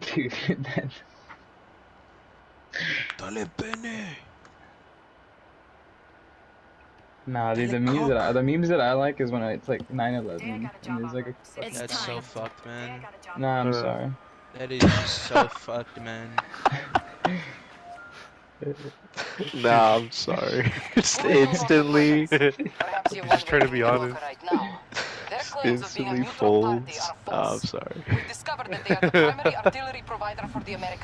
Dude, that... Dale pene. Nah, dude, the memes that I like is when it's like 9/11 and there's like a fucking... That's so fucked, man. Nah, I'm sorry. That is just so fucked, man. Nah, I'm sorry. Just instantly, Just trying to be honest. instantly folds. Nah, I'm sorry. We discovered that they are the primary artillery provider for the American